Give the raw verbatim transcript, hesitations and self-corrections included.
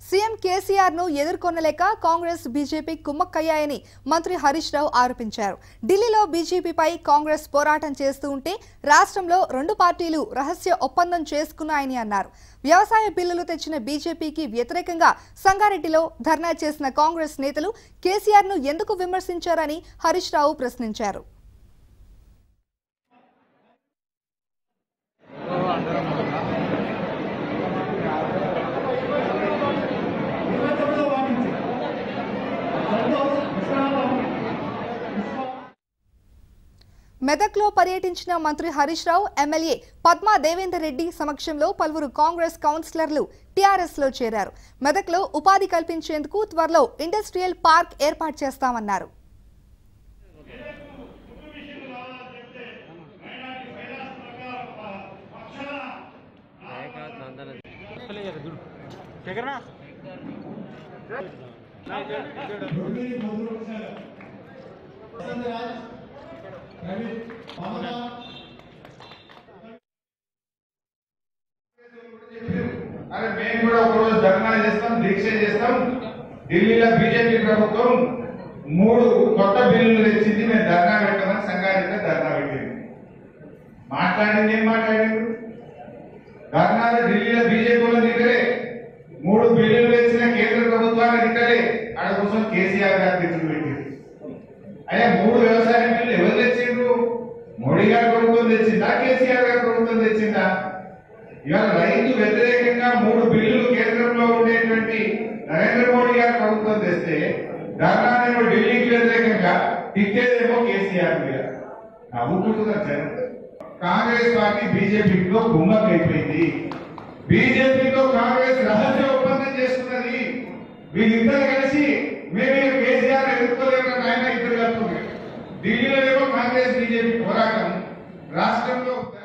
CM KCR ను ఎదుర్కొనలేక Congress BJP కుమ్మక్కయ్యాయని మంత్రి హరీష్ రావు ఆరోపించారు. ఢిల్లీలో బీజేపీపై కాంగ్రెస్ పోరాటం చేస్తూ ఉంటే రాష్ట్రంలో రెండు పార్టీలు రహస్య ఒప్పందం చేసుకున్నాయని అన్నారు. వ్యవసాయ బిల్లులు తెచ్చిన బీజేపీకి వ్యతిరేకంగా సంగారెడ్డిలో ధర్నా చేసిన కాంగ్రెస్ నేతలు కేసీఆర్ ను ఎందుకు విమర్శించారని హరీష్ రావు ప్రశ్నించారు. మెదక్లో పర్యటించిన మంత్రి హరీష్ రావు ఎమ్మెల్యే పద్మా దేవేందర్ రెడ్డి సమక్షంలో పలువురు కాంగ్రెస్ కౌన్సిలర్లు టీఆర్ఎస్ లో చేరారు. మెదక్లో ఉపాధి కల్పించేందుకు త్వరలో ఇండస్ట్రియల్ పార్క్ ఏర్పాటు చేస్తామన్నారు. अरे మేము కూడా ఒక రోజు ధర్నా చేస్తాం, దీక్ష చేస్తాం. ఢిల్లీలో బీజేపీ ప్రభుత్వం మూడు కొత్త బిల్లులు తెచ్చింది, మేము ధర్నా పెట్టమని సంగారెడ్డిలో ధర్నా పెట్టింది. మాట్లాడింది ఏం మాట్లాడింది? ధర్నాలు ఢిల్లీలో బీజేపీ వాళ్ళు దిగలే, మూడు బిల్లులు తెచ్చిన కేంద్ర ప్రభుత్వాన్ని దిగలే, ఆడ కోసం కేసీఆర్ గారు తెచ్చుకు పెట్టింది. అయ్యా మూడు వ్యవసాయ బిల్లు ఎవరు తెచ్చిండ్రు? మోడీ గారు ప్రభుత్వం తెచ్చిందా, కేసీఆర్ గారు ప్రభుత్వం తెచ్చిందా? ఇవాళ రైతు వ్యతిరేకంగా మూడు బిల్లులు కేంద్రంలో ఉండేటువంటి నరేంద్ర మోడీ గారు ప్రభుత్వం తెస్తే ధర్నానేమో ఢిల్లీకి వ్యతిరేకంగా, తిట్టేదేమో కేసీఆర్ మీద. నవ్వుకుంటున్నారు జనం. కాంగ్రెస్ పార్టీ బీజేపీతో గుమ్మం అయిపోయింది. బీజేపీతో కాంగ్రెస్ రహస్య ఒప్పందం చేస్తున్నది. వీళ్ళిద్దరు కలిసి మేము కేసీఆర్ ఎదుర్కోలేమని ఆయన ఇద్దరు కలుపుతున్నారు. ఢిల్లీలో ఏమో కాంగ్రెస్ బీజేపీ పోరాటం, రాష్ట్రంలో